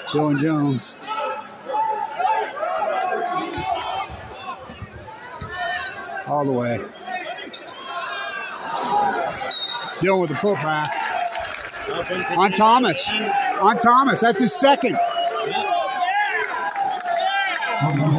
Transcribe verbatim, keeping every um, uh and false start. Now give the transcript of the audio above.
Dillion Jones. All the way. Dillion with the putback. On Thomas. On Thomas. That's his second.